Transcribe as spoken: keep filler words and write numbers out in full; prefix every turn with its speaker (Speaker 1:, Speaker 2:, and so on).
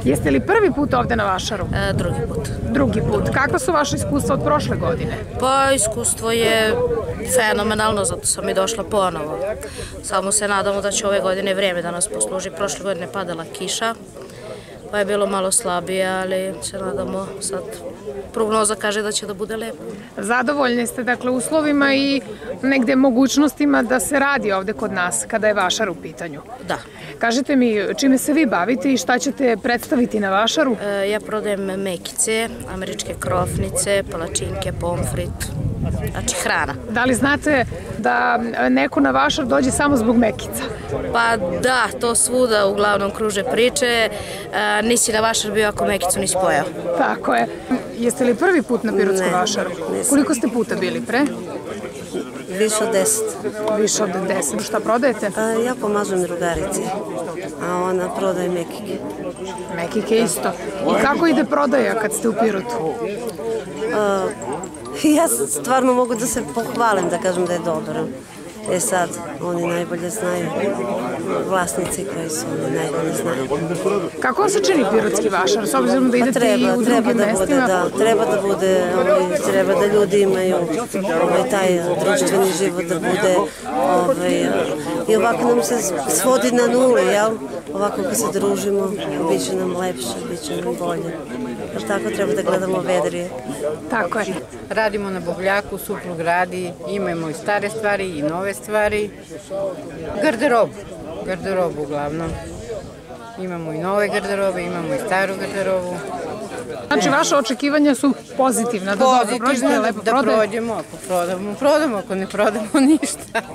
Speaker 1: Jeste li prvi put ovde na Vašaru?
Speaker 2: E, drugi put.
Speaker 1: Drugi put. Kakva su vaše iskustva od prošle godine?
Speaker 2: Pa iskustvo je fenomenalno, zato sam i došla ponovo. Samo se nadamo da će ove godine vrijeme da nas posluži. Prošle godine padala kiša, pa je bilo malo slabije, ali se nadamo sad. Prognoza kaže da će da bude lepo.
Speaker 1: Zadovoljni ste dakle uslovima i negde mogućnostima da se radi ovde kod nas kada je Vašar u pitanju?
Speaker 2: Da.
Speaker 1: Kažite mi čime se vi bavite i šta ćete predstaviti na Vašaru?
Speaker 2: E, ja prodajem mekice, američke krofnice, palačinke, pomfrit, znači hrana.
Speaker 1: Da li znate da neko na Vašar dođe samo zbog mekica?
Speaker 2: Pa da, to svuda uglavnom kruže priče. E, nisi na Vašar bio ako mekicu nisi pojao.
Speaker 1: Tako je. Jeste li prvi put na Pirotskom Vašaru?
Speaker 3: nisam.
Speaker 1: Koliko ste puta bili pre?
Speaker 3: Više od deset.
Speaker 1: Više od deset. Šta prodajete?
Speaker 3: A, ja pomažem drugarici, a ona prodaje mekike.
Speaker 1: Mekike isto. I kako ide prodaja kad ste u Pirotu?
Speaker 3: A, ja stvarno mogu da se pohvalim, da kažem da je dobro. E sad, oni najbolje znaju, vlasnici koji su, oni najbolje znaju.
Speaker 1: Kako vam se čini Pirotski Vašar, s obzirom da idete i u drugim mestima?
Speaker 3: Da, treba da bude, ovaj, treba da ljudi imaju ovaj, taj društveni život, da bude, ovaj, i ovako nam se svodi na nulu, jel? Ovako kad se družimo, bit će nam lepše, bit će nam bolje. Jer tako treba da gledamo vedrije.
Speaker 1: Tako je.
Speaker 4: Radimo na Bogljaku, suprug radi, imamo i stare stvari i nove stvari. Garderobu, garderobu uglavnom. Imamo i nove garderobe, imamo i staru garderobu.
Speaker 1: Znači, vaše očekivanja su pozitivna, da dobro prođete, lepo
Speaker 4: da
Speaker 1: prodaje?
Speaker 4: prođemo, ako prodamo, prodamo, ako ne prodamo ništa.